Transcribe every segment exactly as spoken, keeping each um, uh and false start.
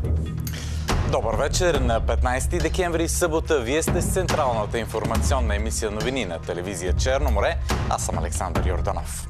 Добър вечер! На петнайсети декември, събота, вие сте с централната информационна емисия новини на телевизия Черно море. Аз съм Александър Йорданов.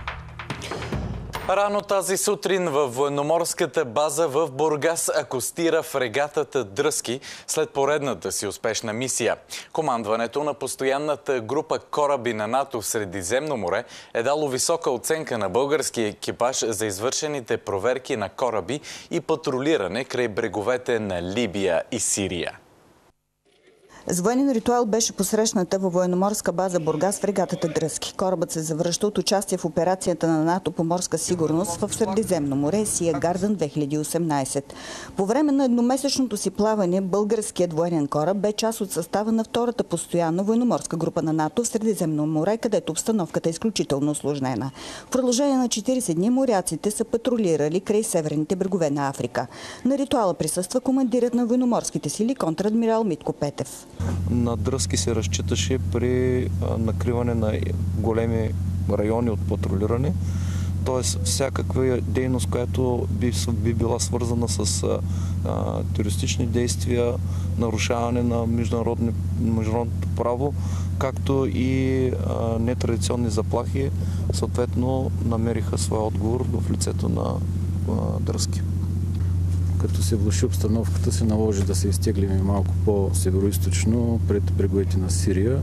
Рано тази сутрин във военноморската база в Бургас акостира фрегатата Дръзки след поредната си успешна мисия. Командването на постоянната група кораби на НАТО в Средиземно море е дало висока оценка на българския екипаж за извършените проверки на кораби и патрулиране край бреговете на Либия и Сирия. С военен ритуал беше посрещната във военноморска база Бургас фрегатата Дръзки. Корабът се завръща от участие в операцията на НАТО по морска сигурност в Средиземно море Сия Гарден две хиляди и осемнайсета. По време на едномесечното си плаване българският военен кораб бе част от състава на втората постоянна военноморска група на НАТО в Средиземно море, където обстановката е изключително усложнена. В продължение на четирийсет дни моряците са патрулирали край северните брегове на Африка. На ритуала присъства командирът на военноморските сили контрадмирал Митко Петев. На Дръзки се разчиташе при накриване на големи райони от патрулиране, т.е. всякаква дейност, която би, би била свързана с а, терористични действия, нарушаване на международното право, както и а, нетрадиционни заплахи, съответно намериха своя отговор в лицето на а, Дръзки. Като се влоши обстановката, се наложи да се изтеглим малко по-североизточно пред бреговете на Сирия.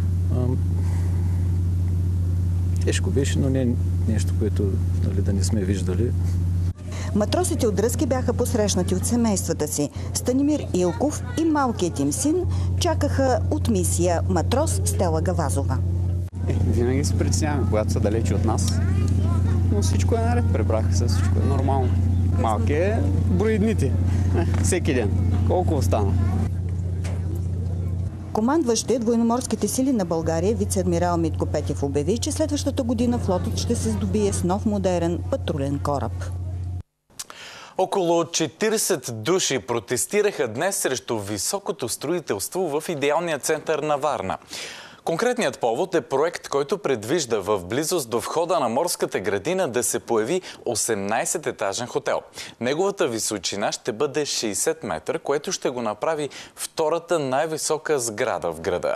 Тежко беше, но не нещо, което нали, да не сме виждали. Матросите от Дръзки бяха посрещнати от семействата си. Станимир Илков и малкият им син чакаха от мисия матрос Стела Гавазова. Е, винаги се притесняваме, когато са далече от нас. Но всичко е наред, пребраха се, всичко е нормално. Малки е, брои дните. Всеки ден. Колко остана? Командващият военноморските сили на България вице-адмирал Митко Петев обяви, че следващата година флотът ще се здобие с нов модерен патрулен кораб. Около четирийсет души протестираха днес срещу високото строителство в идеалния център на Варна. Конкретният повод е проект, който предвижда в близост до входа на морската градина да се появи осемнайсететажен хотел. Неговата височина ще бъде шейсет метра, което ще го направи втората най-висока сграда в града.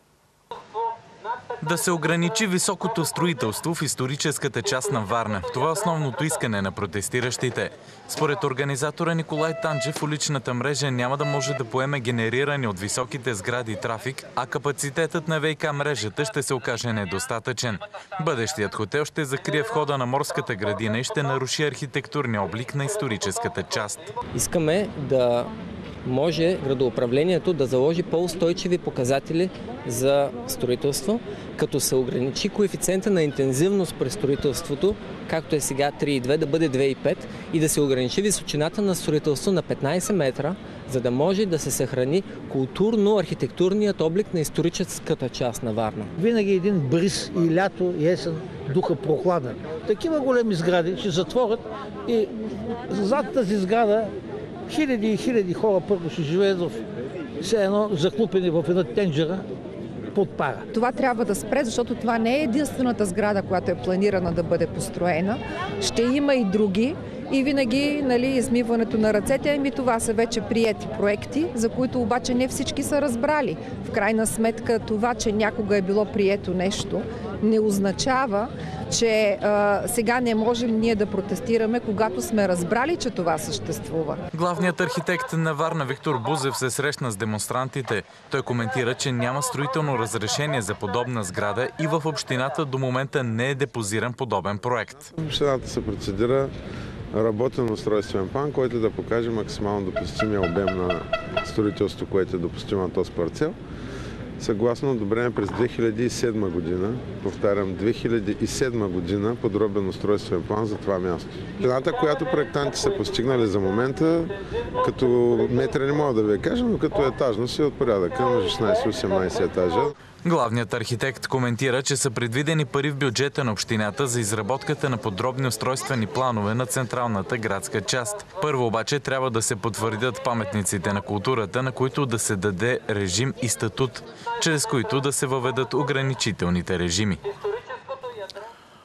Да се ограничи високото строителство в историческата част на Варна. Това е основното искане на протестиращите. Според организатора Николай Танджев, уличната мрежа няма да може да поеме генериране от високите сгради трафик, а капацитетът на ВиК мрежата ще се окаже недостатъчен. Бъдещият хотел ще закрие входа на морската градина и ще наруши архитектурния облик на историческата част. Искаме да може градоуправлението да заложи по-устойчиви показатели за строителство, като се ограничи коефициента на интензивност при строителството, както е сега три цяло и две, да бъде две цяло и пет и да се ограничи височината на строителство на петнайсет метра, за да може да се съхрани културно-архитектурният облик на историческата част на Варна. Винаги един бриз и лято и есен духа прохладен. Такива големи сгради ще затворят и зад тази сграда хиляди и хиляди хора първо ще живеят в все едно заклупени в една тенджера под пара. Това трябва да спре, защото това не е единствената сграда, която е планирана да бъде построена. Ще има и други. И винаги нали, измиването на ръцете, ами това са вече приети проекти, за които обаче не всички са разбрали. В крайна сметка това, че някога е било прието нещо, не означава, че а, сега не можем ние да протестираме, когато сме разбрали, че това съществува. Главният архитект на Варна Виктор Бузев се срещна с демонстрантите. Той коментира, че няма строително разрешение за подобна сграда и в общината до момента не е депозиран подобен проект. Общината се процедира работен устройствен план, който да покаже максимално допустимия обем на строителство, което е допустимо на този парцел. Съгласно одобрение през две хиляди и седма година, повтарям, две хиляди и седма година, подробен устройствен план за това място. Цената, която проектанти са постигнали за момента, като метри не мога да ви кажа, но като етажно си от порядъка на шестнайсет-осемнайсет етажа. Главният архитект коментира, че са предвидени пари в бюджета на общината за изработката на подробни устройствени планове на централната градска част. Първо обаче трябва да се потвърдят паметниците на културата, на които да се даде режим и статут, чрез които да се въведат ограничителните режими.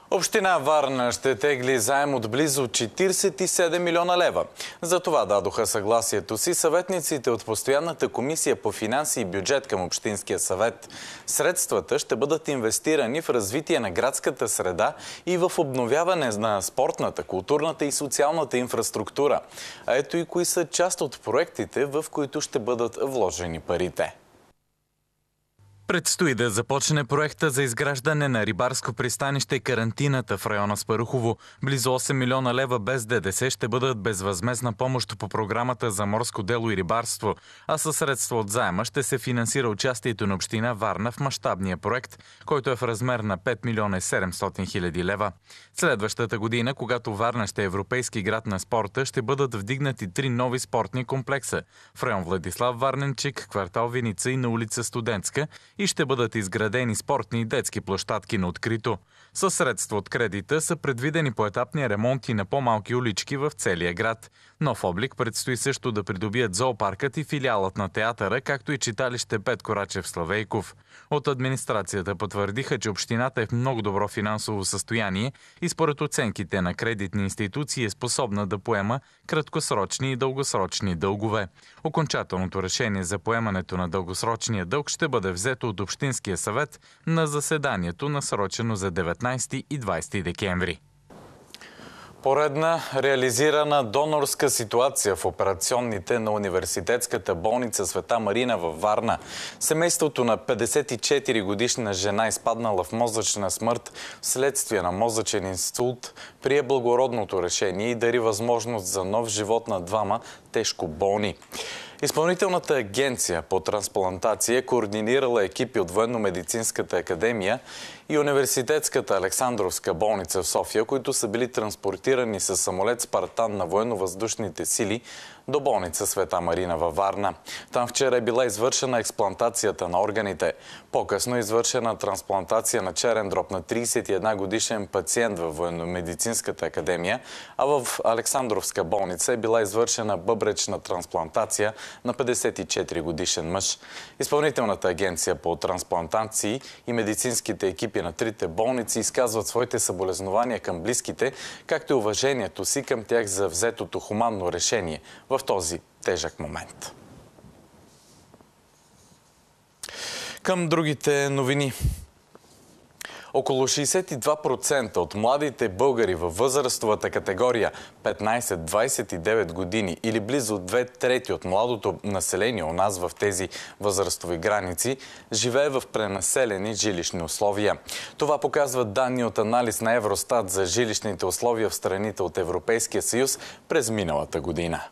Община Варна ще тегли заем от близо четиридесет и седем милиона лева. За това дадоха съгласието си съветниците от Постоянната комисия по финанси и бюджет към Общинския съвет. Средствата ще бъдат инвестирани в развитие на градската среда и в обновяване на спортната, културната и социалната инфраструктура. А ето и кои са част от проектите, в които ще бъдат вложени парите. Предстои да започне проекта за изграждане на рибарско пристанище Карантината в района Спарухово. Близо осем милиона лева без ДДС ще бъдат безвъзмездна помощ по програмата за морско дело и рибарство, а със средства от заема ще се финансира участието на община Варна в мащабния проект, който е в размер на пет милиона и седемстотин хиляди лева. Следващата година, когато Варна ще е европейски град на спорта, ще бъдат вдигнати три нови спортни комплекса в район Владислав Варненчик, квартал Виница и на улица Студентска, и ще бъдат изградени спортни и детски площадки на открито. Със средства от кредита са предвидени поетапни ремонти на по-малки улички в целия град. Нов облик предстои също да придобият зоопаркът и филиалът на театъра, както и читалище Петко Рачев Славейков. От администрацията потвърдиха, че общината е в много добро финансово състояние и според оценките на кредитни институции е способна да поема краткосрочни и дългосрочни дългове. Окончателното решение за поемането на дългосрочния дълг ще бъде взето от Общинския съвет на заседанието, насрочено за деветнайсети и двайсети декември. Поредна реализирана донорска ситуация в операционните на университетската болница Света Марина във Варна. Семейството на петдесет и четири годишна жена, изпаднала в мозъчна смърт вследствие на мозъчен инсулт, прие благородното решение и дари възможност за нов живот на двама тежко болни. Изпълнителната агенция по трансплантация е координирала екипи от Военно-медицинската академия и Университетската Александровска болница в София, които са били транспортирани с самолет Спартан на военно-въздушните сили до болница Света Марина във Варна. Там вчера е била извършена експлантацията на органите. По-късно е извършена трансплантация на черен дроб на трийсет и една годишен пациент във Военно-медицинската академия, а в Александровска болница е била извършена бъбречна трансплантация на петдесет и четири годишен мъж. Изпълнителната агенция по трансплантации и медицинските екипи на трите болници изказват своите съболезнования към близките, както и уважението си към тях за взетото хуманно решение в този тежък момент. Към другите новини. Около шейсет и два процента от младите българи във възрастовата категория петнайсет до двайсет и девет години или близо две трети от младото население у нас в тези възрастови граници живее в пренаселени жилищни условия. Това показват данни от анализ на Евростат за жилищните условия в страните от Европейския съюз през миналата година.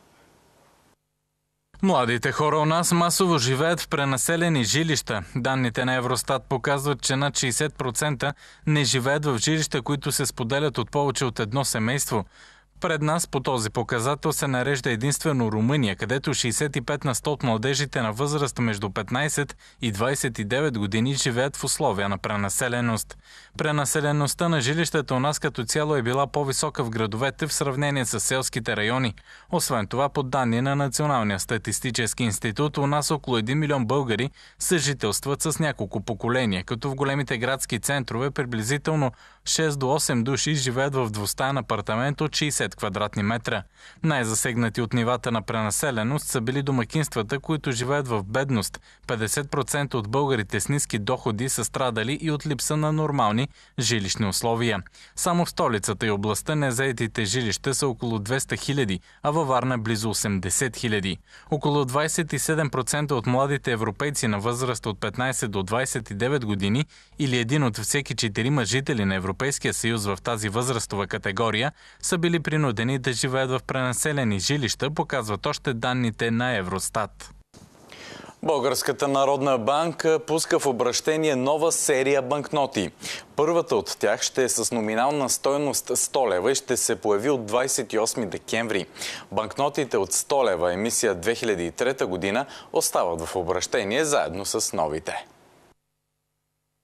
Младите хора у нас масово живеят в пренаселени жилища. Данните на Евростат показват, че над шейсет процента не живеят в жилища, които се споделят от повече от едно семейство. Пред нас по този показател се нарежда единствено Румъния, където шейсет и пет на сто от младежите на възраст между петнайсет и двайсет и девет години живеят в условия на пренаселеност. Пренаселеността на жилищата у нас като цяло е била по-висока в градовете в сравнение с селските райони. Освен това, по данни на Националния статистически институт, у нас около един милион българи съжителстват с няколко поколения, като в големите градски центрове приблизително шест до осем души живеят в двустаен апартамент от шейсет квадратни метра. Най-засегнати от нивата на пренаселеност са били домакинствата, които живеят в бедност. петдесет процента от българите с ниски доходи са страдали и от липса на нормални жилищни условия. Само в столицата и областта незаетите жилища са около двеста хиляди, а във Варна близо осемдесет хиляди. Около двайсет и седем процента от младите европейци на възраст от петнайсет до двайсет и девет години или един от всеки четирима жители на Европейския съюз в тази възрастова категория са били принудени да живеят в пренаселени жилища, показват още данните на Евростат. Българската народна банка пуска в обращение нова серия банкноти. Първата от тях ще е с номинална стойност сто лева и ще се появи от двайсет и осми декември. Банкнотите от сто лева емисия две хиляди и трета година остават в обращение заедно с новите.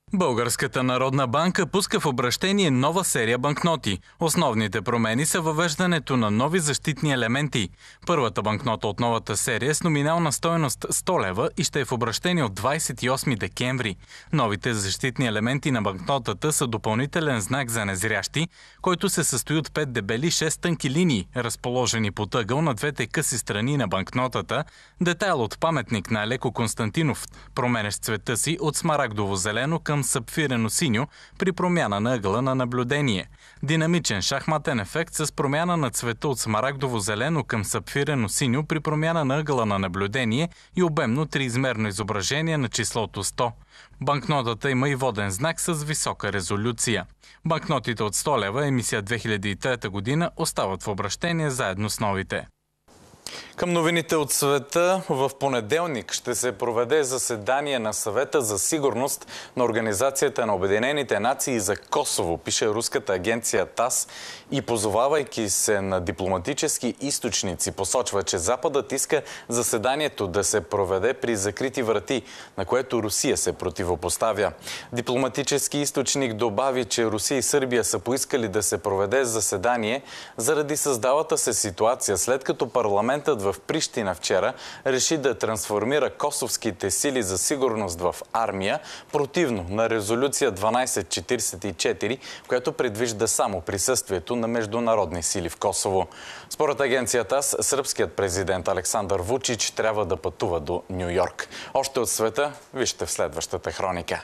Българската народна банка пуска в обращение нова серия банкноти. Основните промени са въвеждането на нови защитни елементи. Първата банкнота от новата серия е с номинална стойност сто лева и ще е в обращение от двадесет и осми декември. Новите защитни елементи на банкнотата са допълнителен знак за незрящи, който се състои от пет дебели и шест тънки линии, разположени по ъгъл на двете къси страни на банкнотата, детайл от паметник на Алеко Константинов, променящ цвета си от смарагдово-зелено към сапфирено-синьо при промяна на ъгъла на наблюдение. Динамичен шахматен ефект с промяна на цвета от смарагдово-зелено към сапфирено-синьо при промяна на ъгъла на наблюдение и обемно триизмерно изображение на числото сто. Банкнотата има и воден знак с висока резолюция. Банкнотите от сто лева, емисия две хиляди и трета година, остават в обращение заедно с новите. Към новините от света, в понеделник ще се проведе заседание на Съвета за сигурност на Организацията на Обединените нации за Косово, пише руската агенция ТАС и позовавайки се на дипломатически източници, посочва, че Западът иска заседанието да се проведе при закрити врати, на което Русия се противопоставя. Дипломатически източник добави, че Русия и Сърбия са поискали да се проведе заседание заради създалата се ситуация, след като парламентът в Прищина вчера реши да трансформира косовските сили за сигурност в армия, противно на резолюция дванадесет четиридесет и четири, която предвижда само присъствието на международни сили в Косово. Според агенцията ТАС, сръбският президент Александър Вучич трябва да пътува до Ню Йорк. Още от света вижте в следващата хроника.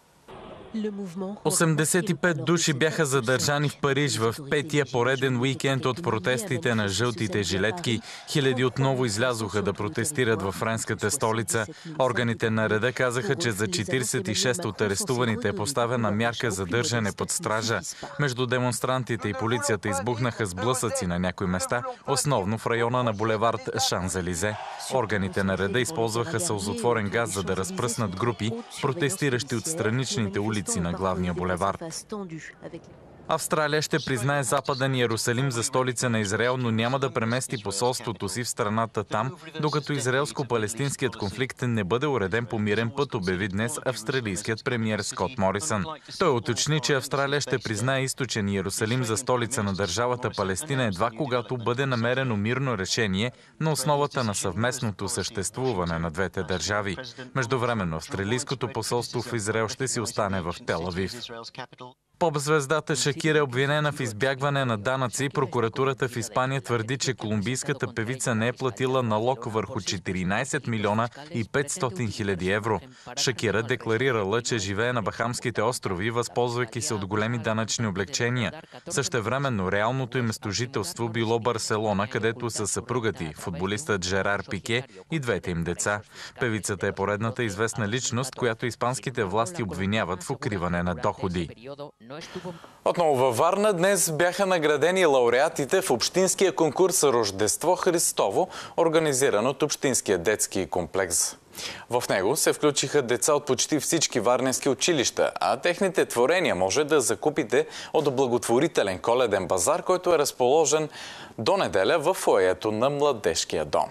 осемдесет и пет души бяха задържани в Париж в петия пореден уикенд от протестите на жълтите жилетки. Хиляди отново излязоха да протестират във френската столица. Органите на реда казаха, че за четиридесет и шест от арестуваните е поставена мярка за държане под стража. Между демонстрантите и полицията избухнаха сблъсъци на някои места, основно в района на булевард Шанзелизе. Органите на реда използваха сълзотворен газ, за да разпръснат групи, протестиращи от страничните улици на главния булевард. Австралия ще признае Западен Йерусалим за столица на Израел, но няма да премести посолството си в страната там, докато израелско-палестинският конфликт не бъде уреден по мирен път, обяви днес австралийският премиер Скот Морисън. Той уточни, че Австралия ще признае източен Йерусалим за столица на държавата Палестина едва когато бъде намерено мирно решение на основата на съвместното съществуване на двете държави. Междувременно австралийското посолство в Израел ще си остане в Тел Авив. Поп-звездата Шакира е обвинена в избягване на данъци. Прокуратурата в Испания твърди, че колумбийската певица не е платила налог върху четиринадесет милиона и петстотин хиляди евро. Шакира декларирала, че живее на Бахамските острови, възползвайки се от големи данъчни облегчения. Същевременно реалното им местожителство било Барселона, където са съпругати футболистът Жерар Пике и двете им деца. Певицата е поредната известна личност, която испанските власти обвиняват в укриване на доходи. Отново във Варна днес бяха наградени лауреатите в общинския конкурс Рождество Христово, организиран от Общинския детски комплекс. В него се включиха деца от почти всички варненски училища, а техните творения може да закупите от благотворителен коледен базар, който е разположен до неделя в фоайето на Младежкия дом.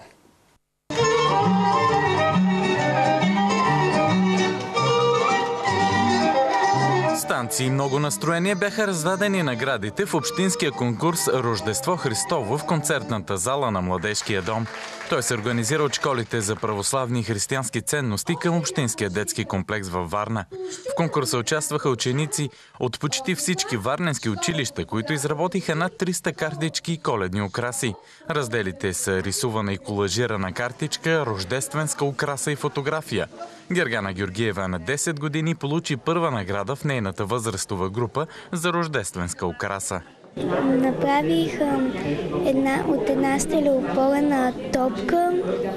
Станции и много настроения бяха раздадени наградите в общинския конкурс Рождество Христово в концертната зала на Младежкия дом. Той се организира от школите за православни и християнски ценности към Общинския детски комплекс във Варна. В конкурса участваха ученици от почти всички варненски училища, които изработиха над триста картички и коледни украси. Разделите са рисувана и колажирана картичка, рождественска украса и фотография. Гергана Георгиева на десет години получи първа награда в нейната възрастова група за рождественска украса. Направих една, от една стелеопорена топка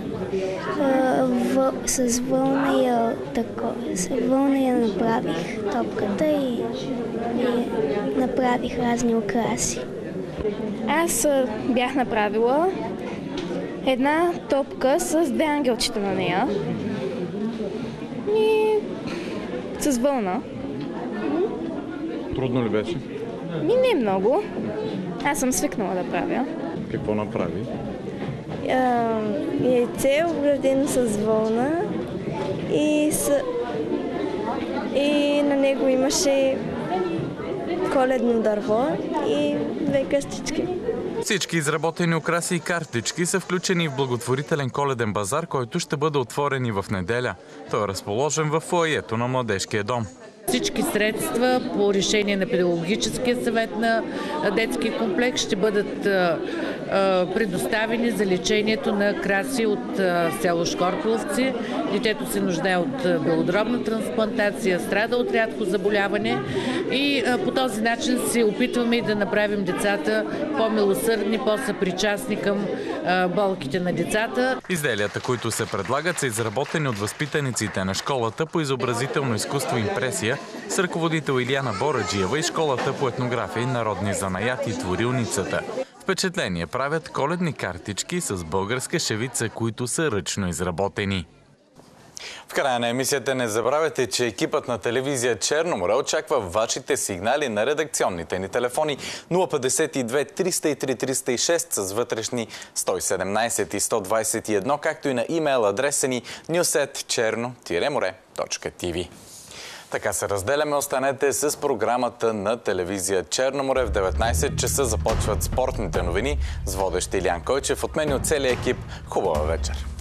в, с вълна я, тако, с вълна я направих топката и, и направих разни украси. Аз бях направила една топка с две ангелчета на нея и с вълна. Трудно ли беше? Ми не много. Аз съм свикнала да правя. Какво направи? А, яйце, обградено с вълна и с, и на него имаше коледно дърво и две къщички. Всички изработени украси и картички са включени в благотворителен коледен базар, който ще бъде отворен и в неделя. Той е разположен в фоайето на Младежкия дом. Всички средства по решение на педагогическия съвет на детски комплекс ще бъдат предоставени за лечението на Краси от село Шкорпиловци. Детето се нуждае от белодробна трансплантация, страда от рядко заболяване и по този начин се опитваме и да направим децата по-милосърдни, по-съпричастни към болките на децата. Изделията, които се предлагат, са изработени от възпитаниците на школата по изобразително изкуство и импресия с ръководител Илияна Бораджиева и школата по етнография и народни занаяти Творилницата. Впечатление правят коледни картички с българска шевица, които са ръчно изработени. В края на емисията не забравяйте, че екипът на телевизия Черно море очаква вашите сигнали на редакционните ни телефони нула петдесет и две триста и три триста и шест с вътрешни сто и седемнайсет и сто двайсет и едно, както и на имейл адреса ни нюс ет черно море точка ти ви. Така се разделяме. Останете с програмата на телевизия Черно море. В деветнайсет часа започват спортните новини с водещ Илиян Койчев. От мен и от целия екип. Хубава вечер!